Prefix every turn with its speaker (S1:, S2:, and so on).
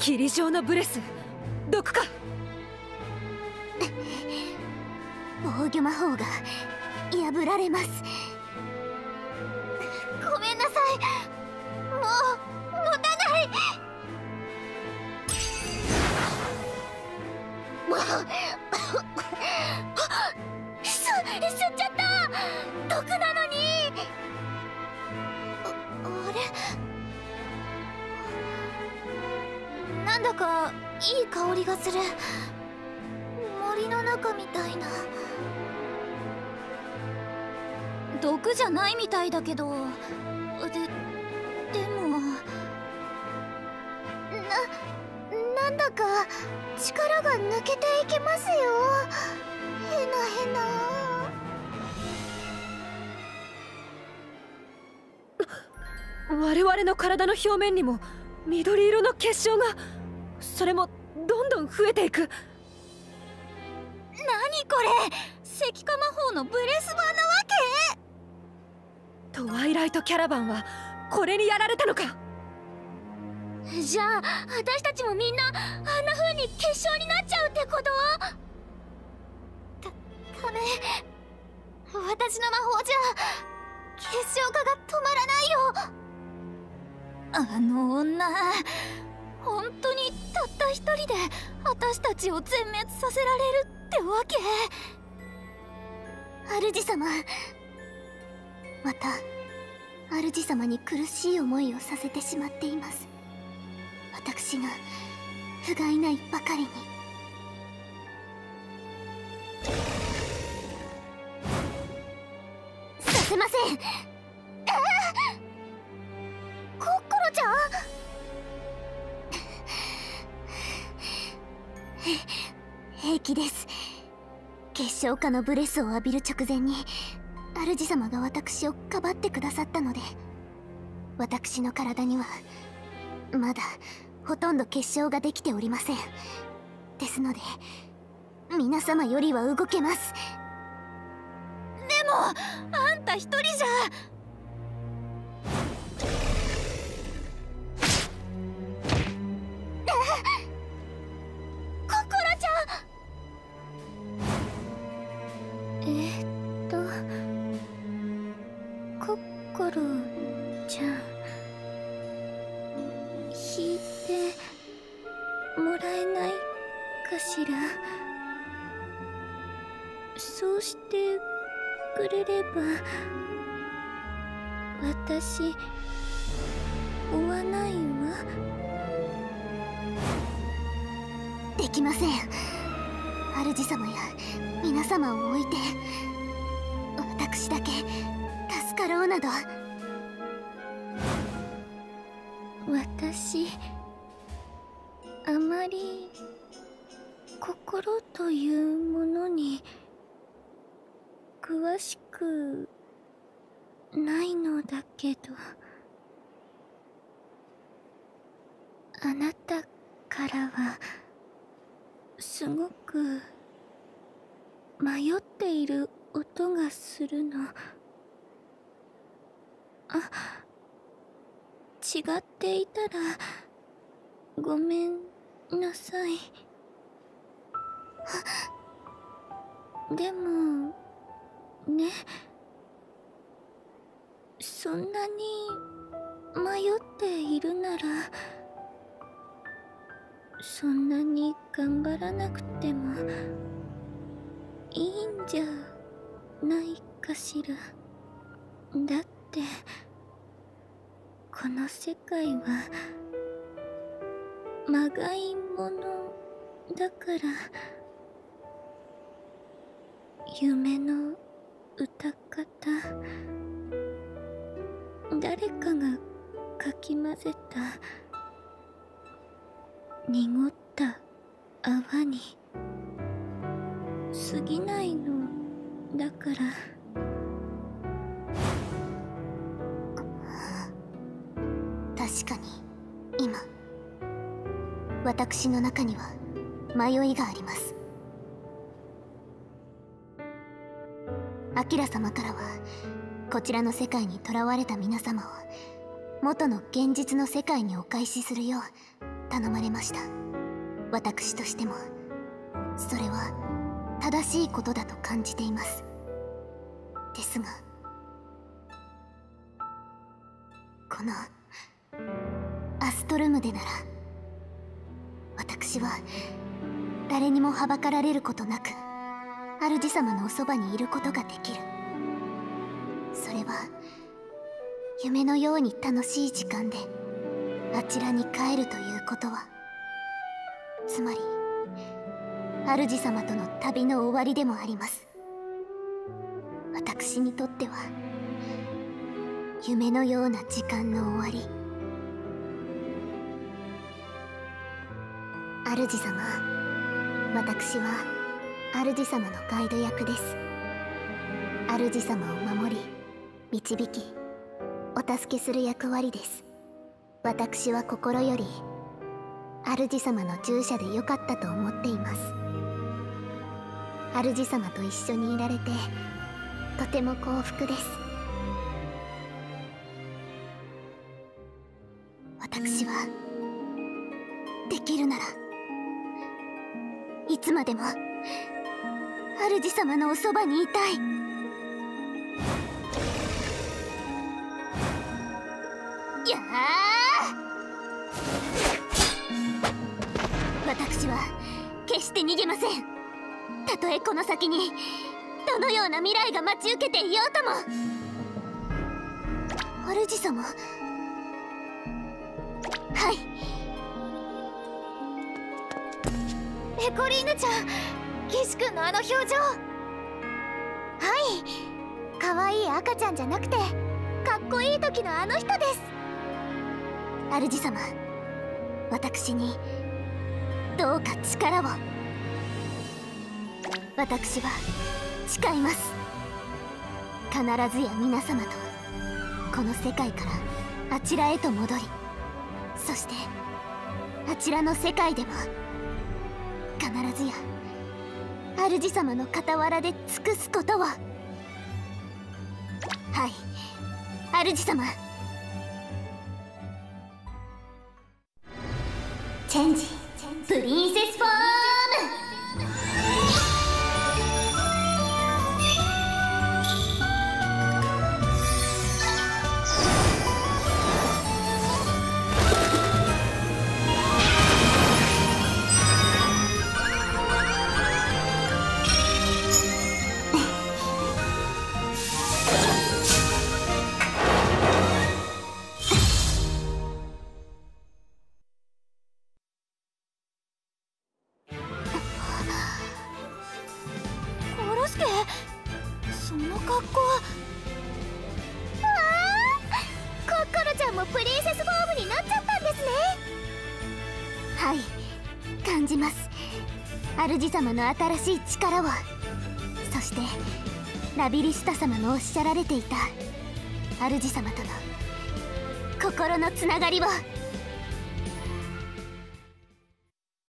S1: 霧状のブレス、毒か。
S2: 防御魔法が破られます。ごめんなさい、もう持たない。吸っちゃった。毒なのに。あれ、なんだかいい香りがする。森の中みたいな。毒じゃないみたいだけど、でもなんだか力が抜けていきますよ。へなへな。
S1: 我々の体の表面にも緑色の結晶が、それもどんどん増えていく。
S2: 何これ、石化魔法のブレス版なわ
S1: け？トワイライトキャラバンはこれにやられたのか。
S2: じゃあ私たちもみんなあんな風に結晶になっちゃうってこと？ダメ、私の魔法じゃ結晶化が止まらないよ。あの女、本当にたった一人で私たちを全滅させられるってわけ？主様、また主様に苦しい思いをさせてしまっています。私が不甲斐ないばかりに。させません。コッコロちゃん。平気です。結晶化のブレスを浴びる直前に主様が私をかばってくださったので、私の体にはまだほとんど結晶ができておりません。ですので皆様よりは動けます。でもあんた一人じゃ。ココロちゃん。ココロちゃん、引いてもらえないかしら。そうしてくれれば私追わないわ。できません。主様や皆様を置いて私だけ助かろうなど。私あまり心というものに詳しくないのだけど、あなたからはすごく迷っている音がするの。違っていたらごめんなさい。でもね、そんなに迷っているならそんなに頑張らなくてもいいんじゃないかしら。だってこの世界はまがいものだから。夢の歌方、誰かがかき混ぜた濁った泡に過ぎないのだから。確かに今私の中には迷いがあります。アキラ様からはこちらの世界に囚われた皆様を元の現実の世界にお返しするよう頼まれました。私としてもそれは正しいことだと感じています。ですがこのアストルムでなら私は誰にもはばかられることなく主様のおそばにいることができる。それは夢のように楽しい時間であちらに帰るということは、つまり主様との旅の終わりでもあります。私にとっては夢のような時間の終わり。主様、私は主様のガイド役です。主様を守り導きお助けする役割です。私は心より主様の従者でよかったと思っています。主様と一緒にいられてとても幸福です。私はできるならいつまでも主様のおそばにいたい。やあ、私は決して逃げません。たとえこの先にどのような未来が待ち受けていようとも。主様、はい。ペコリーヌちゃん、騎士くんのあの表情。はい、かわいい赤ちゃんじゃなくてかっこいい時のあの人です。主様、私にどうか力を。私は誓います。必ずや皆様とこの世界からあちらへと戻り、そしてあちらの世界でも必ずや主様の傍らで尽くすことを。はい、主様。チェンジプリンセスフォーム。その格好。わあ、コッコロちゃんもプリンセスフォームになっちゃったんですね。はい、感じます。主様の新しい力を、そしてラビリスタ様のおっしゃられていた主様との心のつながりを。